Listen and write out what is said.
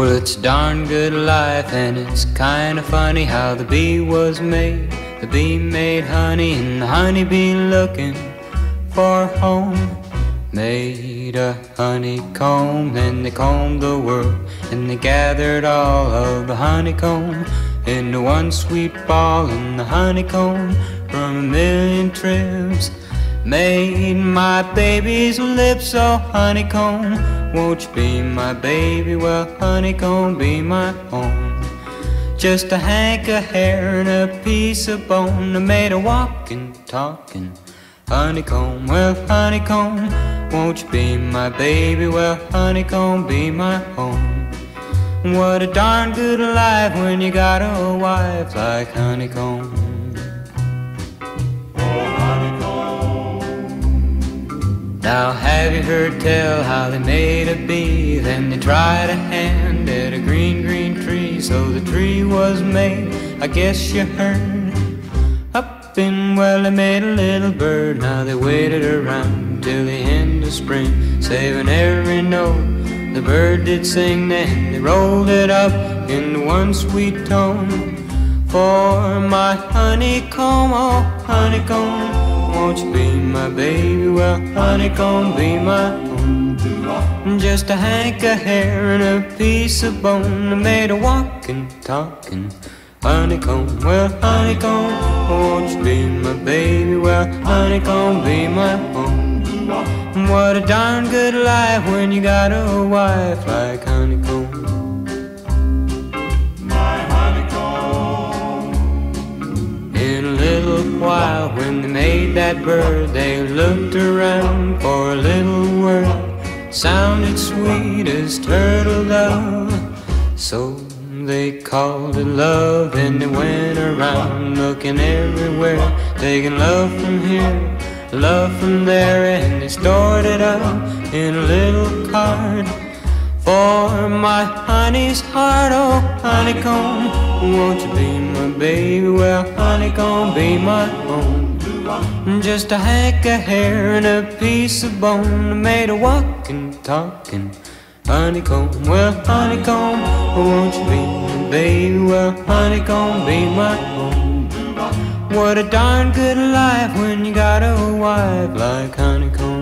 Well, it's a darn good life, and it's kinda funny how the bee was made. The bee made honey, and the honey bee looking for a home made a honeycomb, and they combed the world, and they gathered all of the honeycomb into one sweet ball, and the honeycomb from a million trips made my baby's lips. So honeycomb, won't you be my baby? Well, honeycomb, be my home. Just a hank of hair and a piece of bone that made a walking, talking honeycomb. Well, honeycomb, won't you be my baby? Well, honeycomb, be my home. What a darn good life when you got a wife like honeycomb. Now have you heard tell how they made a bee? Then they tried a hand at a green, green tree. So the tree was made, I guess you heard. Up in, well, they made a little bird. Now they waited around till the end of spring, saving every note the bird did sing. Then they rolled it up into one sweet tone for my honeycomb. Oh, honeycomb, won't you be my baby? Well, honeycomb, be my home. Just a hank of hair and a piece of bone that made a walking, talking honeycomb. Well, honeycomb, won't you be my baby? Well, honeycomb, be my home. What a darn good life when you got a wife like honeycomb. While when they made that bird, they looked around for a little word. Sounded sweet as turtle dove, so they called it love. And they went around looking everywhere, taking love from here, love from there, and they stored it up in a little card for my honey's heart. Oh, honeycomb, won't you be my baby? Well, honeycomb, be my home. Just a hank of hair and a piece of bone that made a walking, talking honeycomb. Well, honeycomb, won't you be my baby? Well, honeycomb, be my home. What a darn good life when you got a wife like honeycomb.